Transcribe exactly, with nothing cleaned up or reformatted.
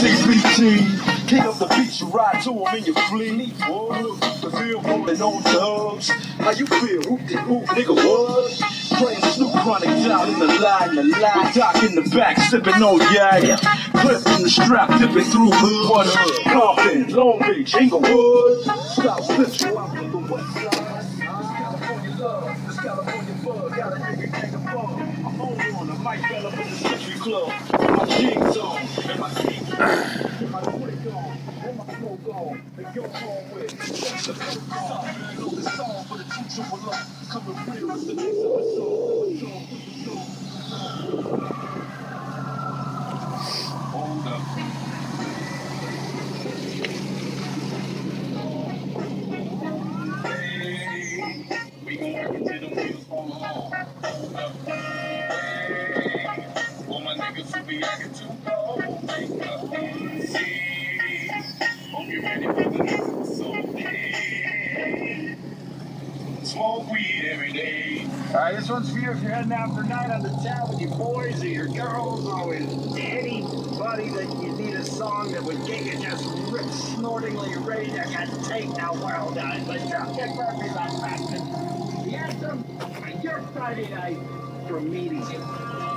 C B T, king of the beach, you ride to him in your fleet. Whoa, the field rolling on dubs. How you feel? Whoop de whoop, nigga, what? Praying Snoop Chronic down in the line, the line. Doc in the back, sipping on yak. Clip in the strap, dipping through hood. What hood? Compton, Long Beach, Inglewood. Stop Central out to the west side. This California love, this California bug. Got a nigga gang of fun. I'm on one, I might bell up in the Century Club. My jeans on, and my jeans on, and my quick on, and my smoke on, and go home with. That's the first song, know the song for the teacher will love. Coming real with the next episode. Hold up. Hey, we gon' work until the wheels fall off. Hold up. Hey, all my niggas who be acting too cold. Wake up. See, hope you ready for the next episode. Hey, smoke weed every day. Alright, this one's for you if you're heading out for a night on the town with your boys or your girls or with anybody that you need a song that would get you just rip snortingly ready to take the world out. Let's drop Dick Murphy's on Boston. The anthem for your Friday night from me to you.